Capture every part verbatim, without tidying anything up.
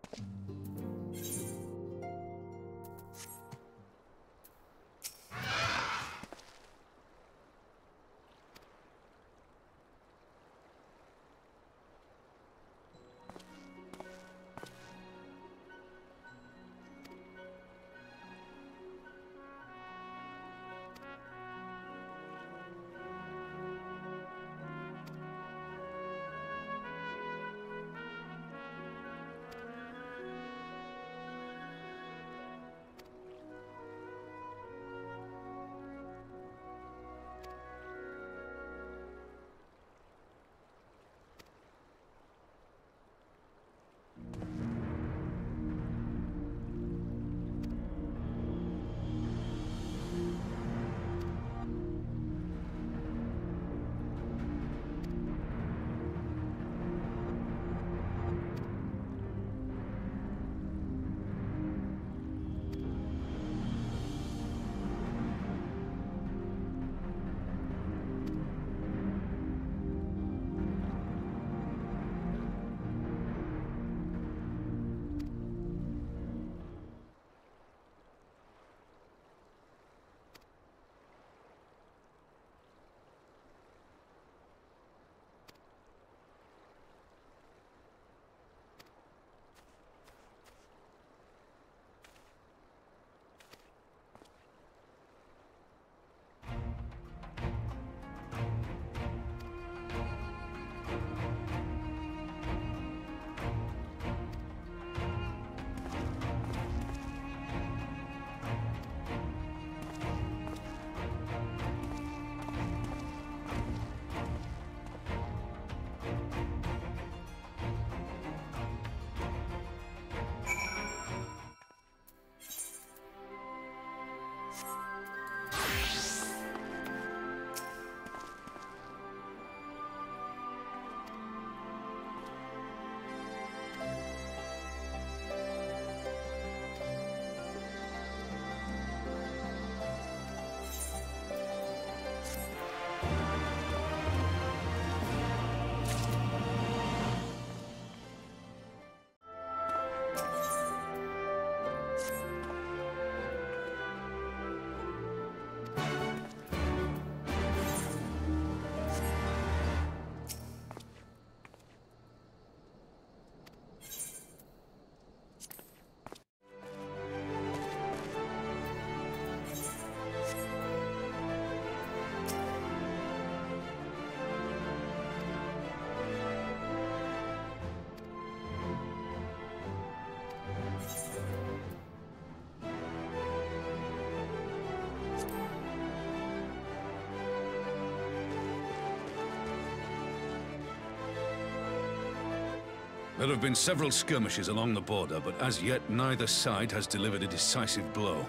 There have been several skirmishes along the border, but as yet neither side has delivered a decisive blow.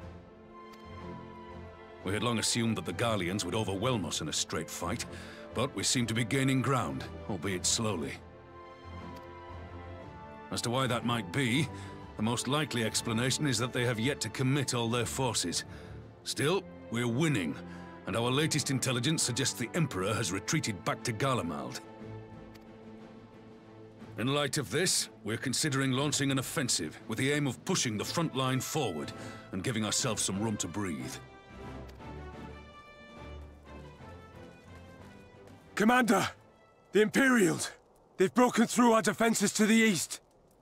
We had long assumed that the Garleans would overwhelm us in a straight fight, but we seem to be gaining ground, albeit slowly. As to why that might be, the most likely explanation is that they have yet to commit all their forces. Still, we're winning, and our latest intelligence suggests the Emperor has retreated back to Garlemald. In light of this, we're considering launching an offensive with the aim of pushing the front line forward and giving ourselves some room to breathe. Commander! The Imperials! They've broken through our defenses to the east!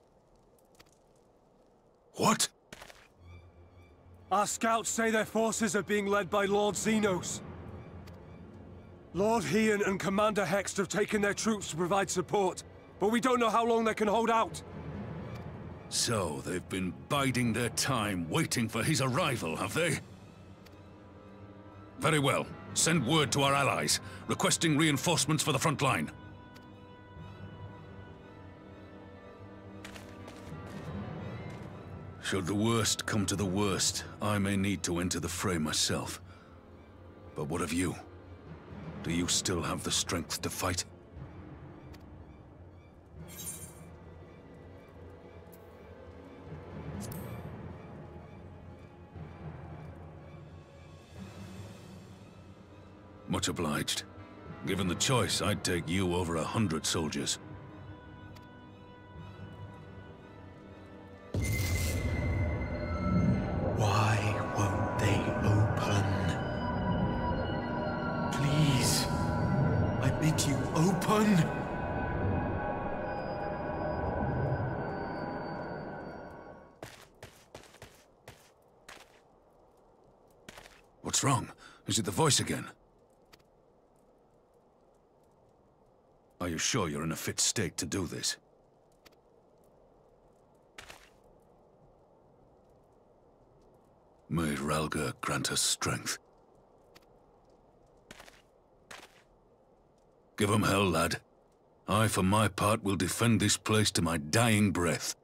What? Our scouts say their forces are being led by Lord Xenos. Lord Heian and Commander Hext have taken their troops to provide support, but we don't know how long they can hold out. So, they've been biding their time, waiting for his arrival, have they? Very well. Send word to our allies, requesting reinforcements for the front line. Should the worst come to the worst, I may need to enter the fray myself. But what of you? Do you still have the strength to fight? Much obliged. Given the choice, I'd take you over a hundred soldiers. Bid you open? What's wrong? Is it the voice again? Are you sure you're in a fit state to do this? May Ralga grant us strength. Give 'em hell, lad. I, for my part, will defend this place to my dying breath.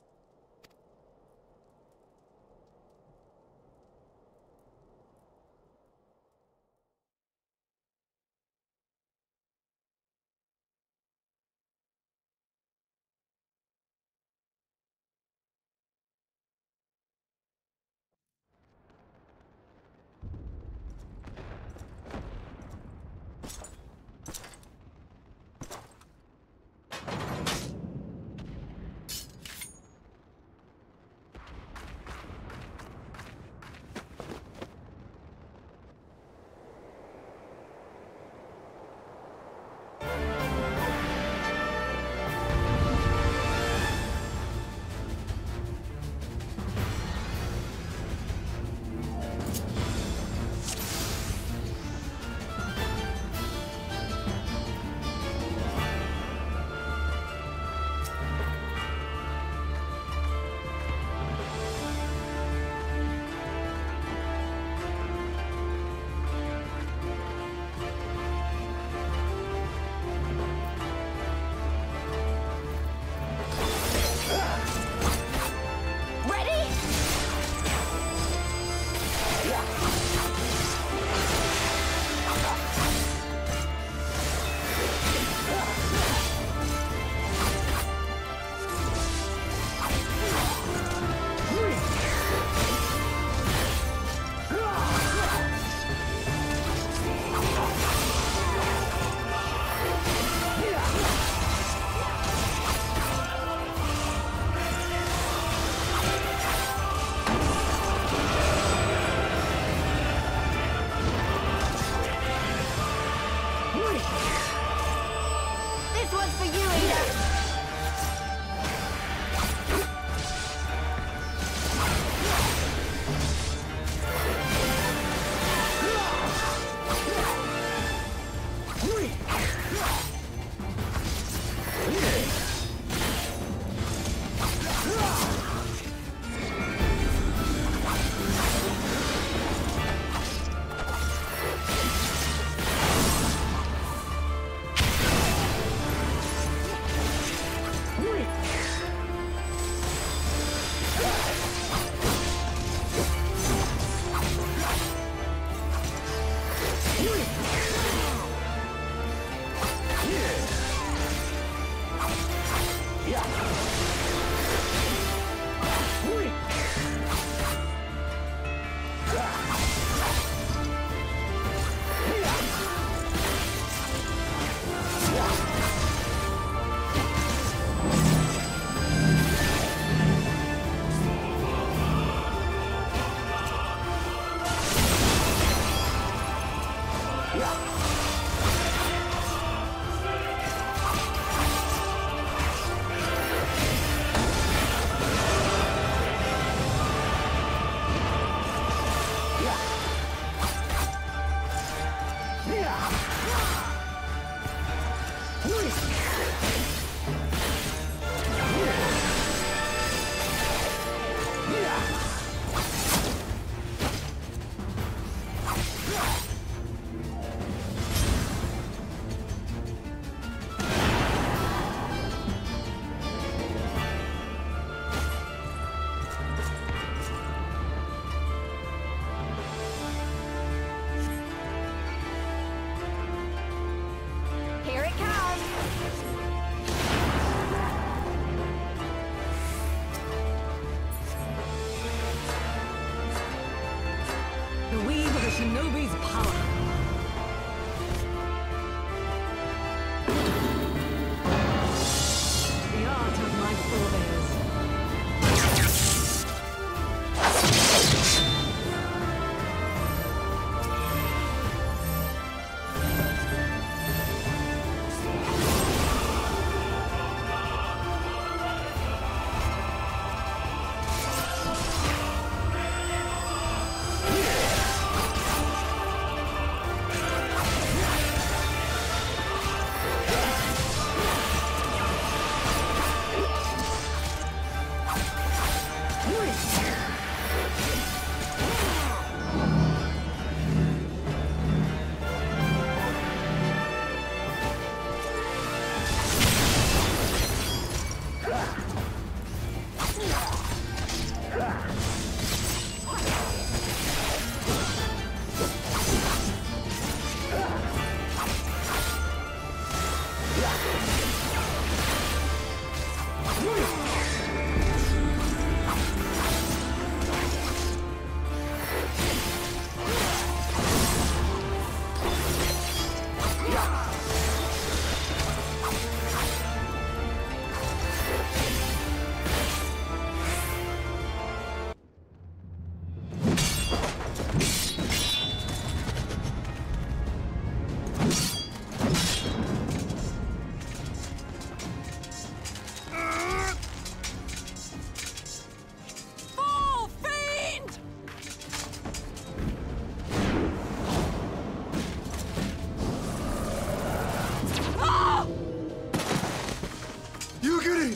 Proceed!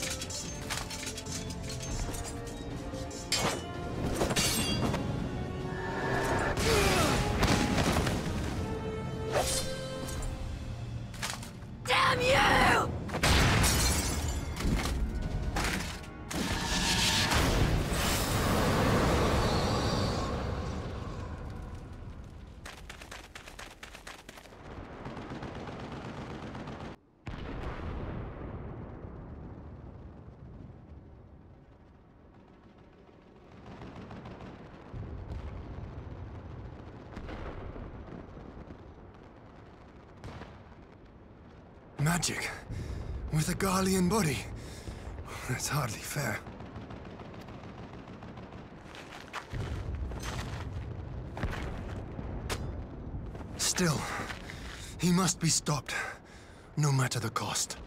Damn you! Magic. With a Garlean body. That's hardly fair. Still, he must be stopped, no matter the cost.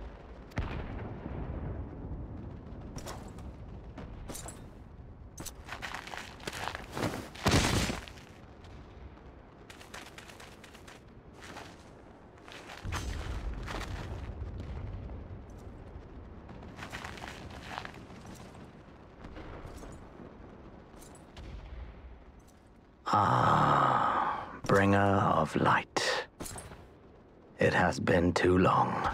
Ah, bringer of light. It has been too long.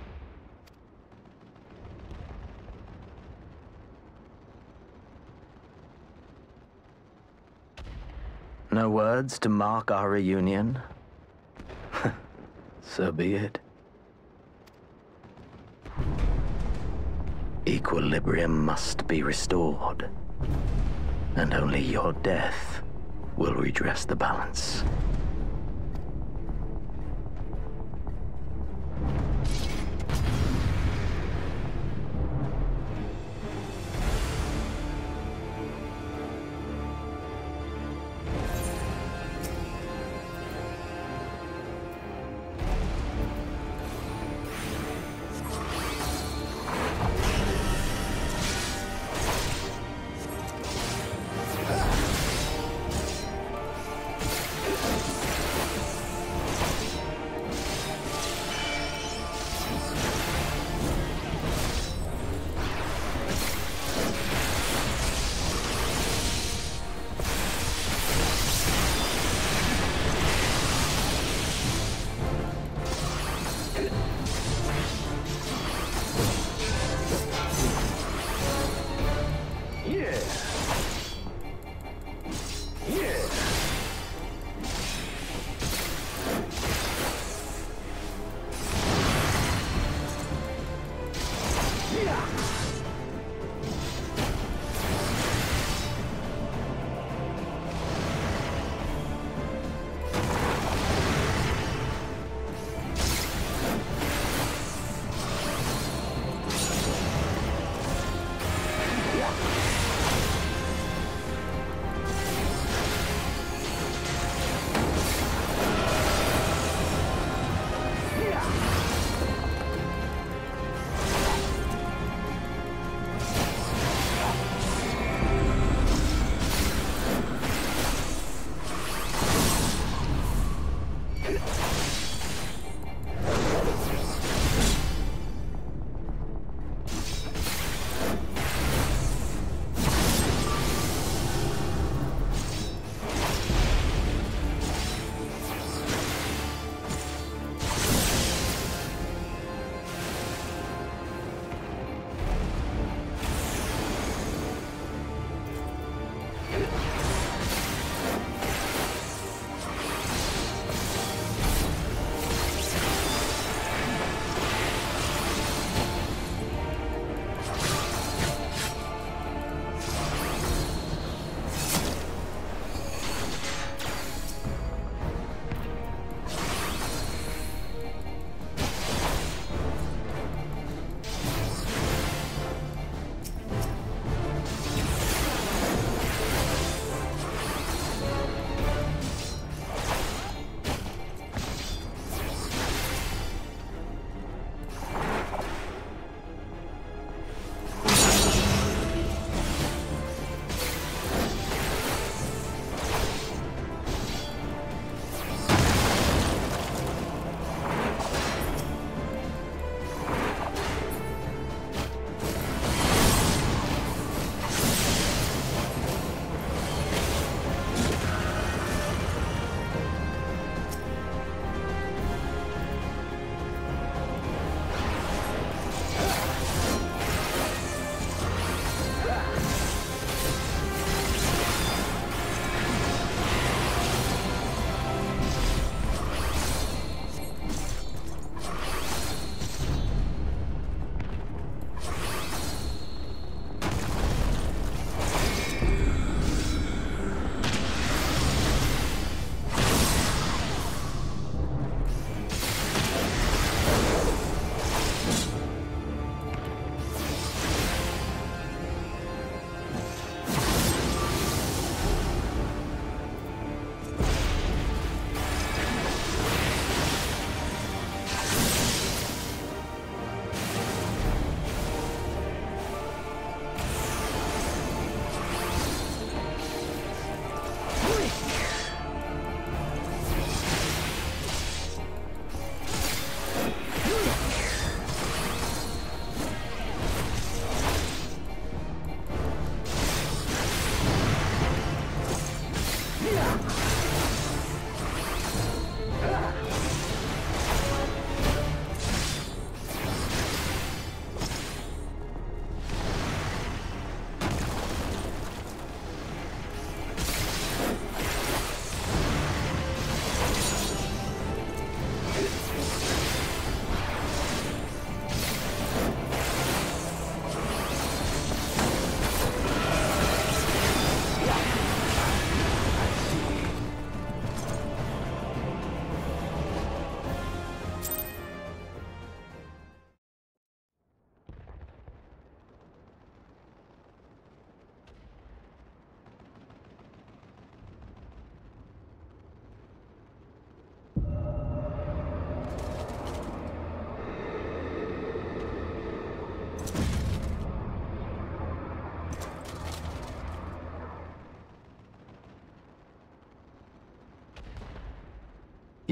No words to mark our reunion? So be it. Equilibrium must be restored, and only your death will redress the balance.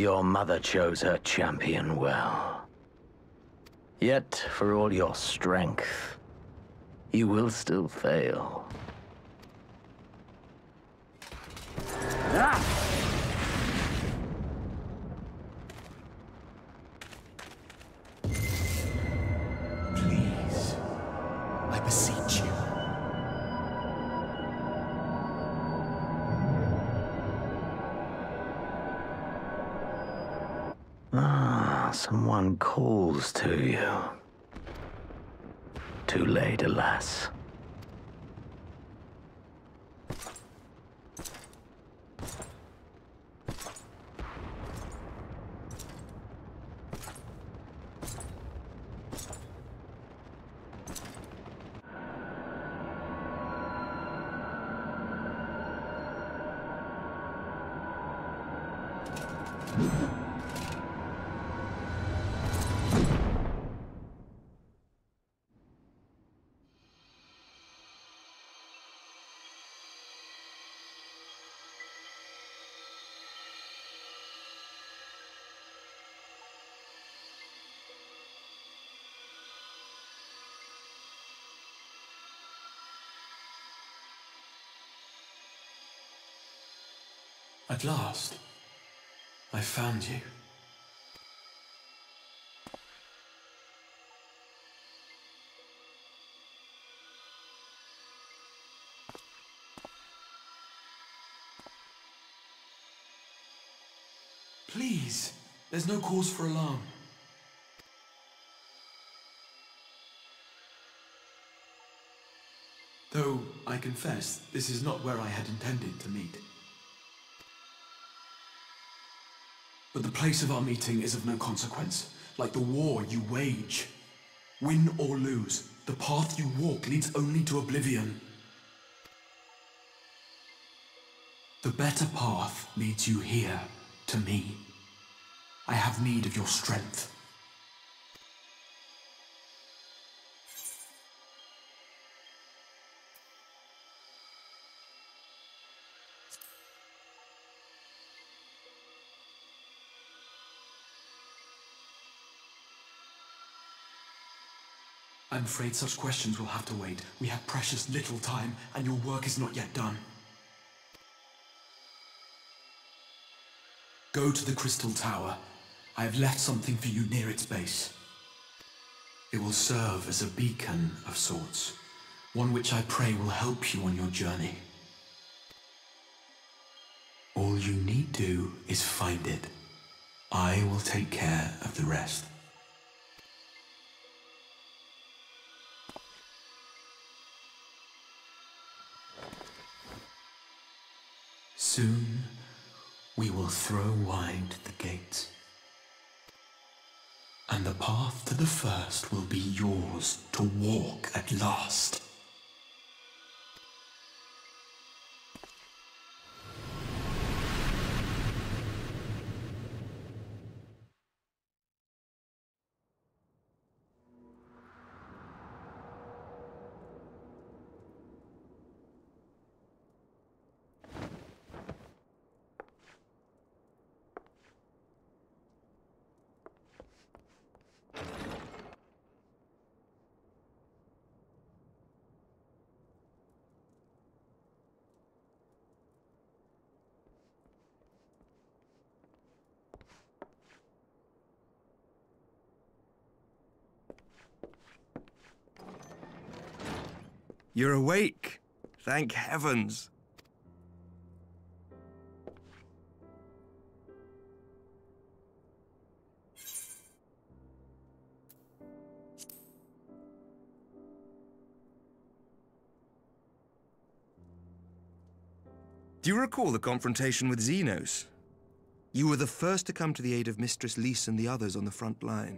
Your mother chose her champion well. Yet, for all your strength, you will still fail. Ah! Please, I beseech you. Ah, someone calls to you. Too late, alas. At last, I found you. Please, there's no cause for alarm. Though, I confess, this is not where I had intended to meet. But the place of our meeting is of no consequence, like the war you wage. Win or lose, the path you walk leads only to oblivion. The better path leads you here, to me. I have need of your strength. I'm afraid such questions will have to wait. We have precious little time, and your work is not yet done. Go to the Crystal Tower. I have left something for you near its base. It will serve as a beacon of sorts, one which I pray will help you on your journey. All you need do is find it. I will take care of the rest. Soon, we will throw wide the gates, and the path to the first will be yours to walk at last. You're awake. Thank heavens. Do you recall the confrontation with Xenos? You were the first to come to the aid of Mistress Lys and the others on the front line.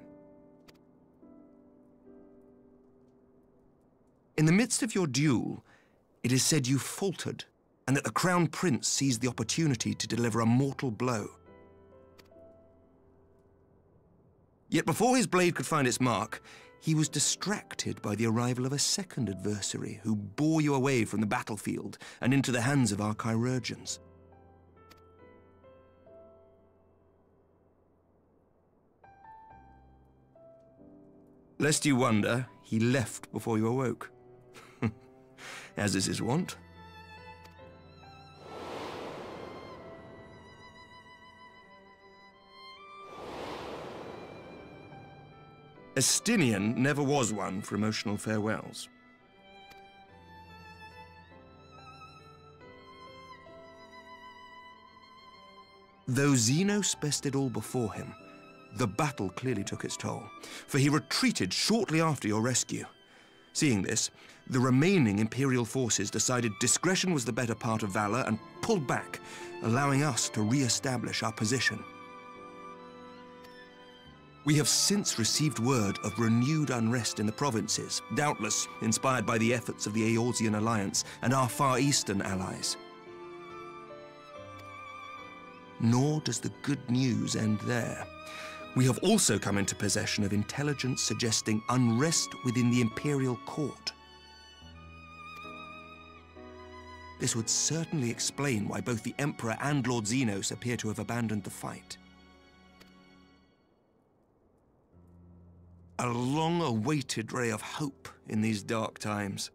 In the midst of your duel, it is said you faltered, and that the Crown Prince seized the opportunity to deliver a mortal blow. Yet before his blade could find its mark, he was distracted by the arrival of a second adversary who bore you away from the battlefield and into the hands of our chirurgeons. Lest you wonder, he left before you awoke. As is his wont. Estinian never was one for emotional farewells. Though Xenos bested all before him, the battle clearly took its toll, for he retreated shortly after your rescue. Seeing this, the remaining Imperial forces decided discretion was the better part of valor and pulled back, allowing us to re-establish our position. We have since received word of renewed unrest in the provinces, doubtless inspired by the efforts of the Eorzean alliance and our Far Eastern allies. Nor does the good news end there. We have also come into possession of intelligence suggesting unrest within the Imperial court. This would certainly explain why both the Emperor and Lord Xenos appear to have abandoned the fight. A long-awaited ray of hope in these dark times.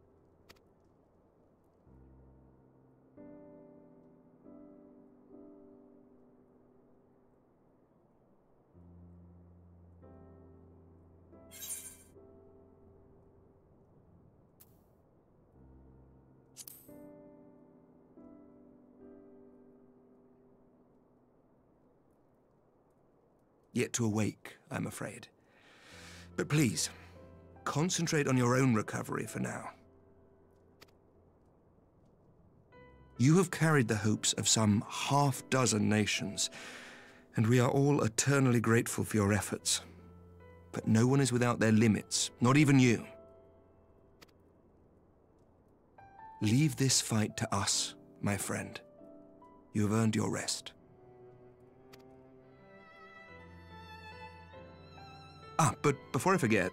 Yet to awake, I'm afraid. But please, concentrate on your own recovery for now. You have carried the hopes of some half-dozen nations, and we are all eternally grateful for your efforts. But no one is without their limits, not even you. Leave this fight to us, my friend. You have earned your rest. Ah, but before I forget,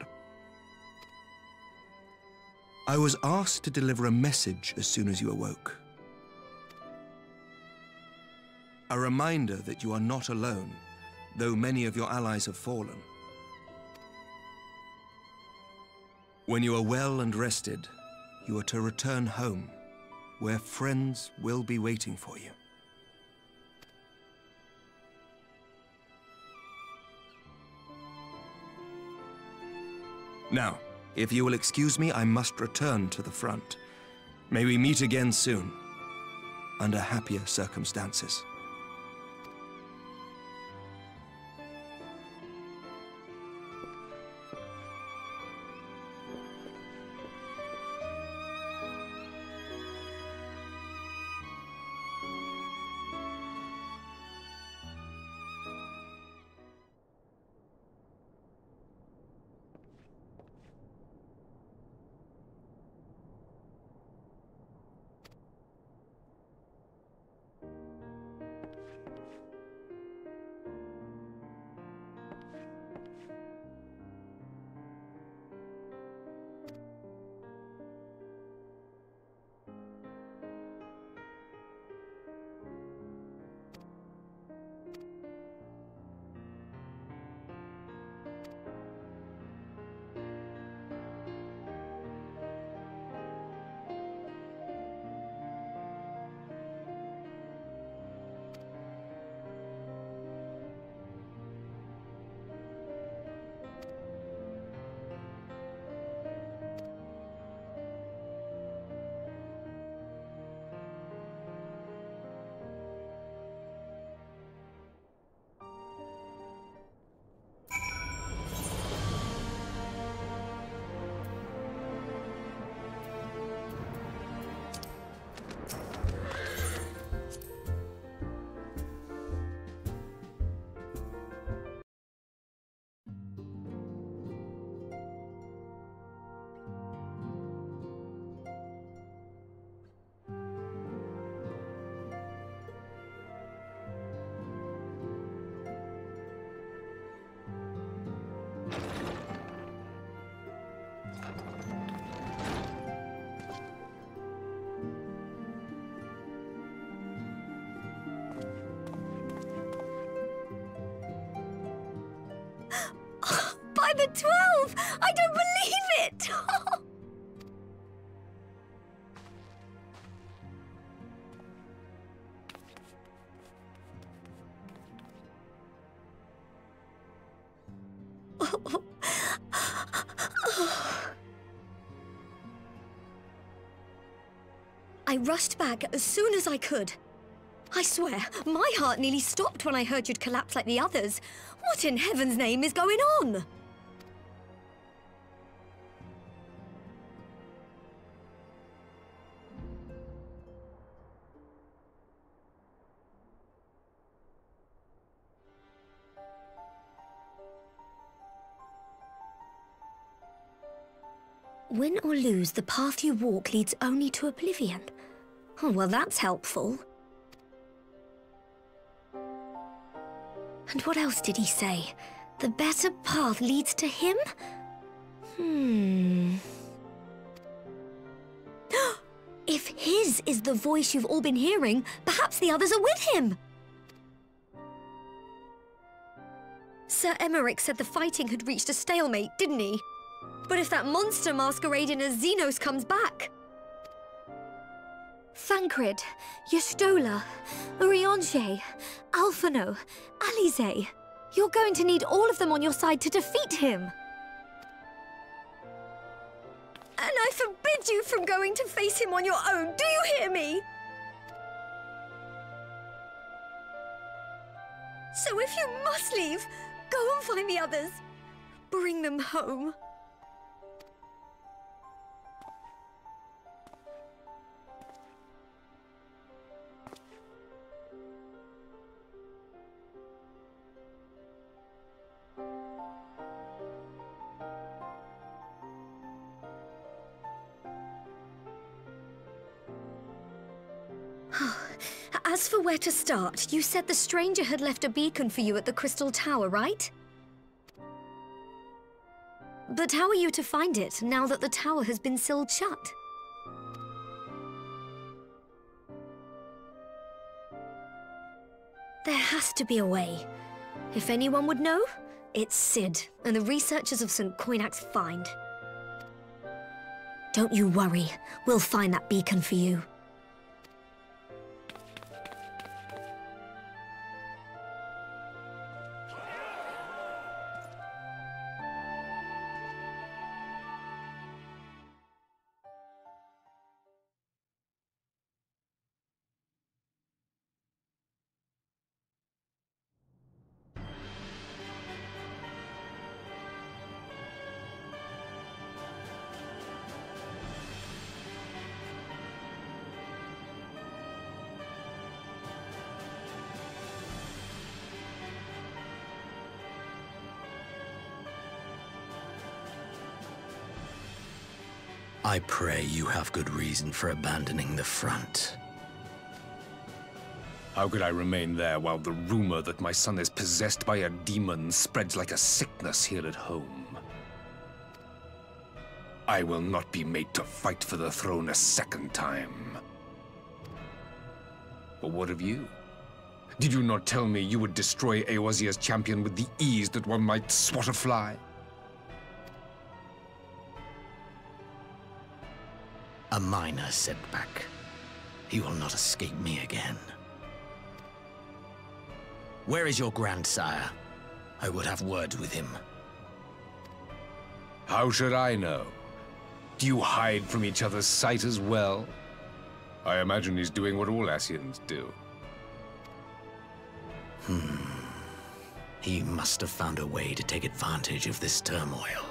I was asked to deliver a message as soon as you awoke. A reminder that you are not alone, though many of your allies have fallen. When you are well and rested, you are to return home, where friends will be waiting for you. Now, if you will excuse me, I must return to the front. May we meet again soon, under happier circumstances. I'm at twelve! I don't believe it! I rushed back as soon as I could. I swear, my heart nearly stopped when I heard you'd collapsed like the others. What in heaven's name is going on? Win or lose, the path you walk leads only to oblivion. Oh, well, that's helpful. And what else did he say? The better path leads to him? Hmm... If his is the voice you've all been hearing, perhaps the others are with him! Sir Emmerich said the fighting had reached a stalemate, didn't he? But if that monster masquerading as Xenos comes back... Thancred, Yestola, Eorzea, Alphino, Alize... You're going to need all of them on your side to defeat him. And I forbid you from going to face him on your own, do you hear me? So if you must leave, go and find the others. Bring them home. As for where to start, you said the stranger had left a beacon for you at the Crystal Tower, right? But how are you to find it, now that the tower has been sealed shut? There has to be a way. If anyone would know, it's Sid, and the researchers of Saint Coinac's find. Don't you worry, we'll find that beacon for you. I pray you have good reason for abandoning the front. How could I remain there while the rumor that my son is possessed by a demon spreads like a sickness here at home? I will not be made to fight for the throne a second time. But what of you? Did you not tell me you would destroy Eorzea's champion with the ease that one might swat a fly? A minor setback. He will not escape me again. Where is your grandsire? I would have words with him. How should I know? Do you hide from each other's sight as well? I imagine he's doing what all Ascians do. Hmm. He must have found a way to take advantage of this turmoil.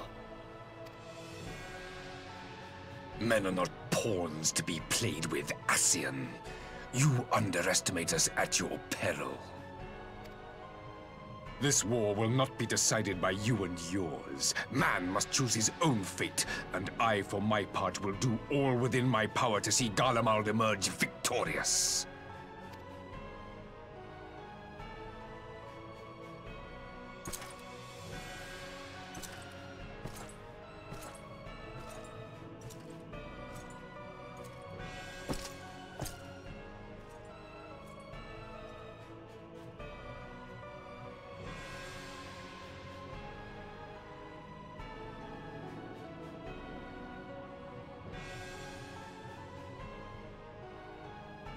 Men are not pawns to be played with, Ascian. You underestimate us at your peril. This war will not be decided by you and yours. Man must choose his own fate, and I, for my part, will do all within my power to see Garlemald emerge victorious.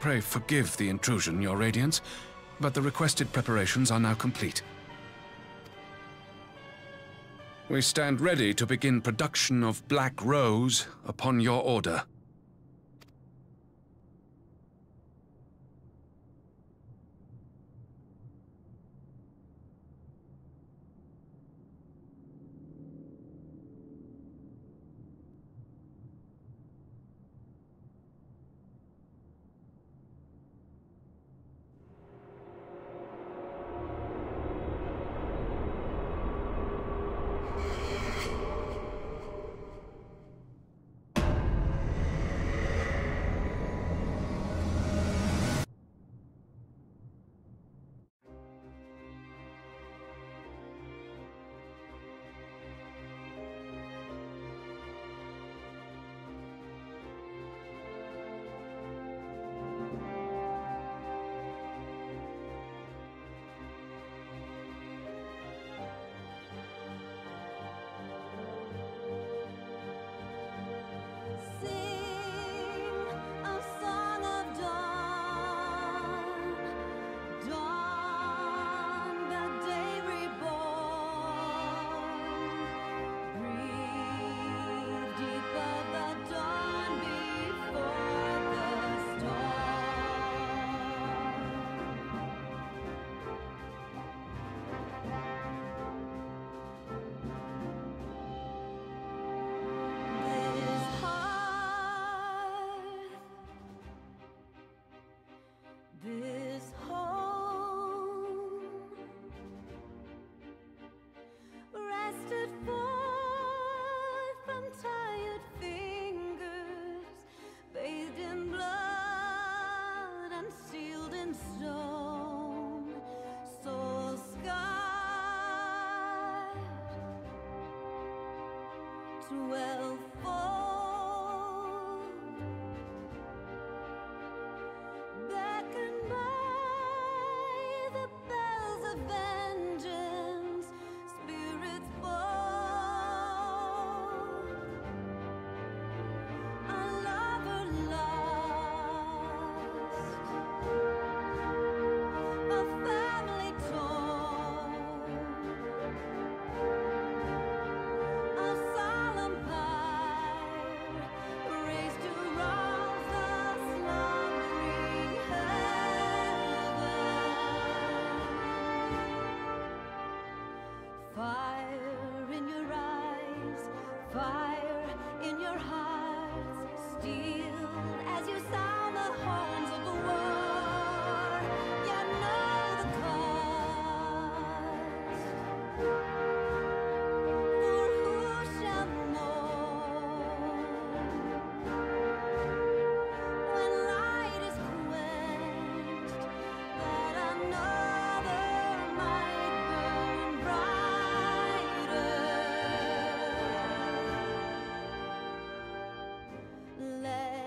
Pray forgive the intrusion, Your Radiance, but the requested preparations are now complete. We stand ready to begin production of Black Rose upon your order. Let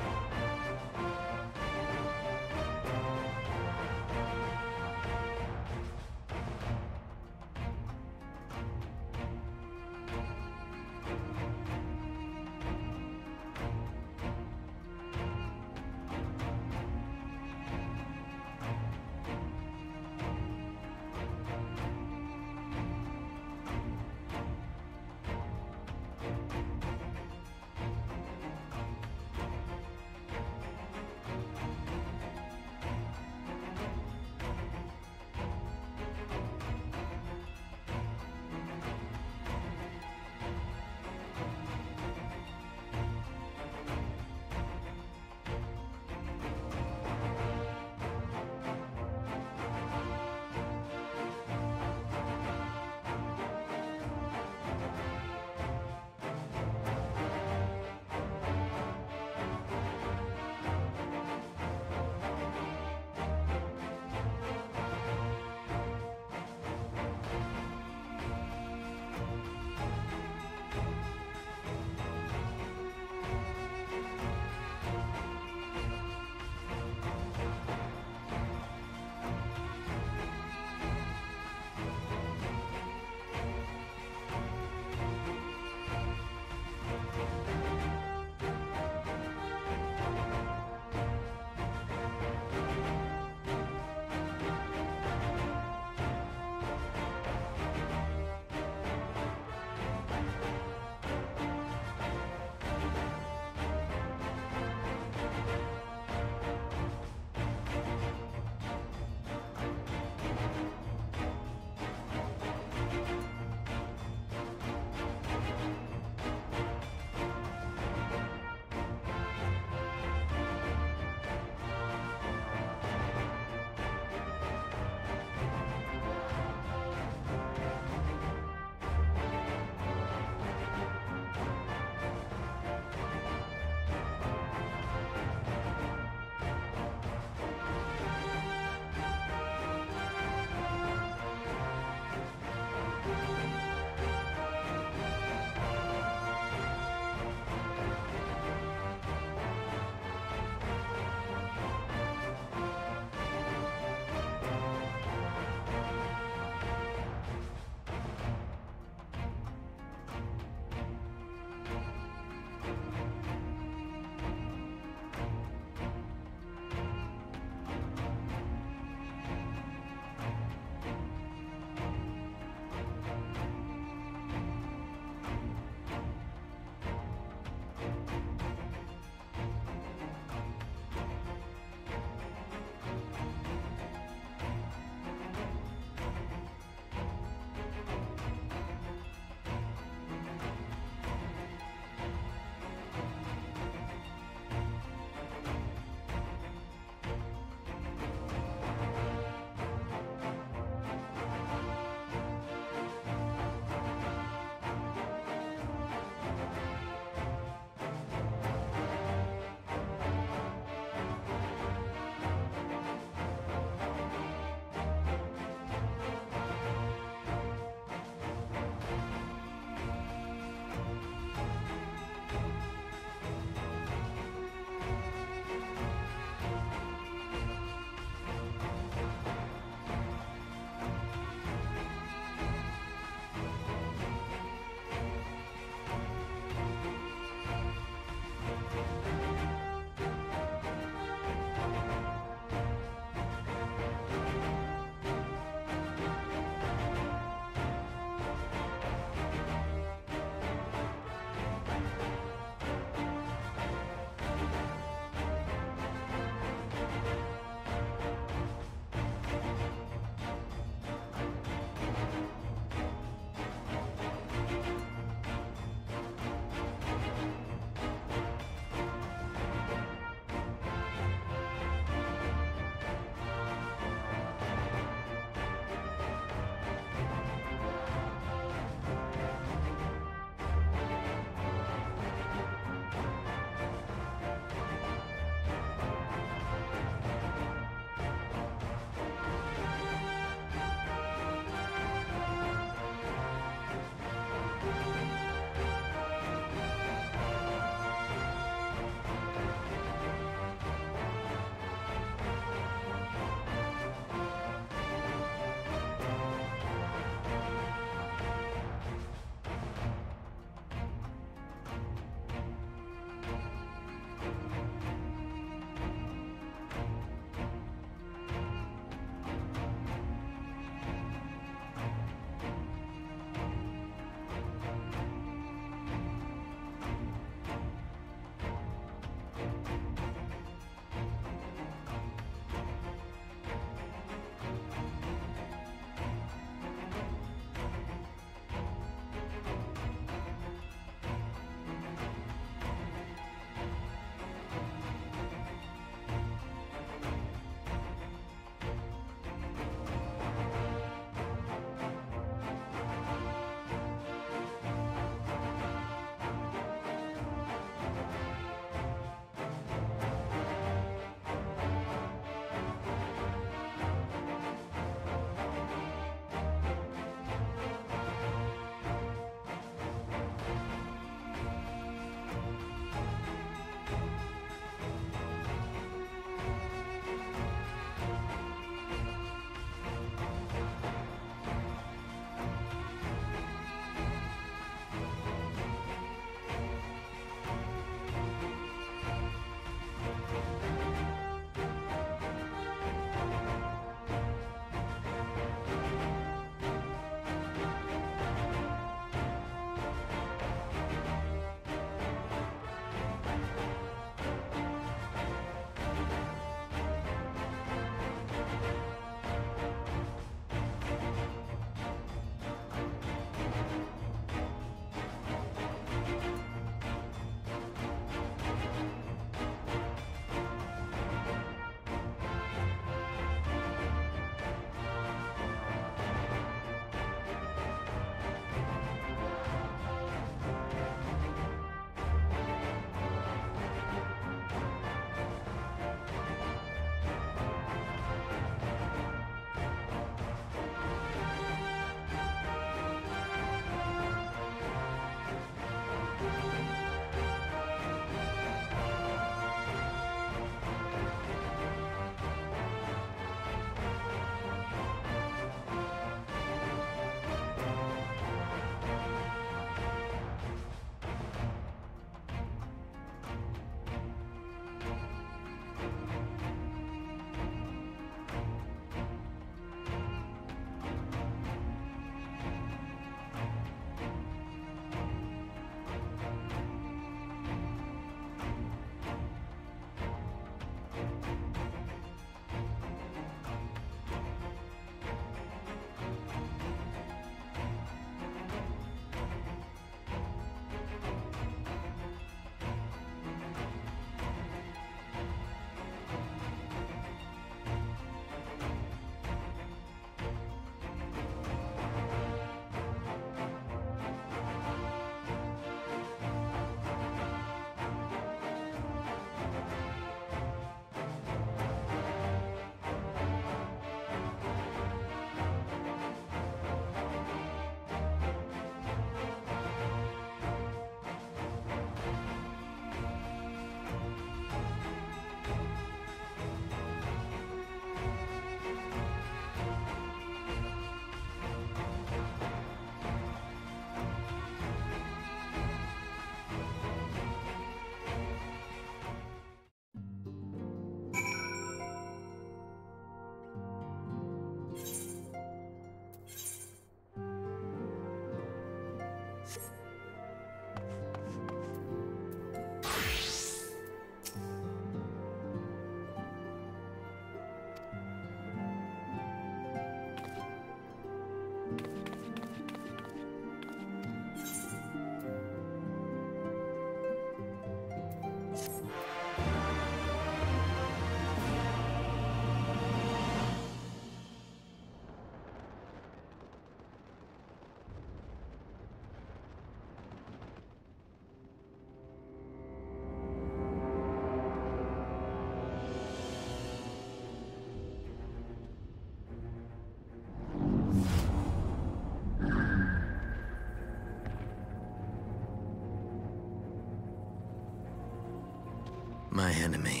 my enemy.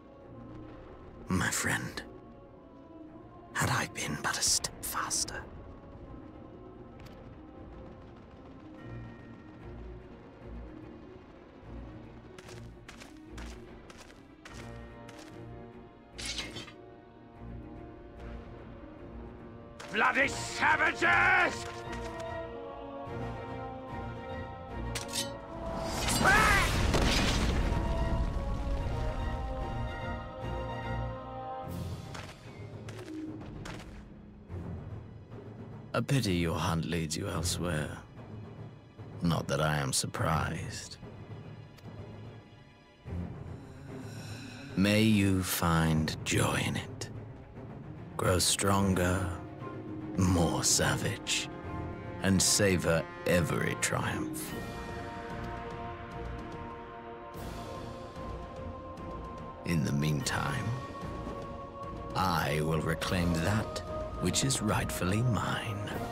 My friend. Had I been but a step faster. Bloody savages! A pity your hunt leads you elsewhere. Not that I am surprised. May you find joy in it. Grow stronger, more savage, and savor every triumph. In the meantime, I will reclaim that which is rightfully mine.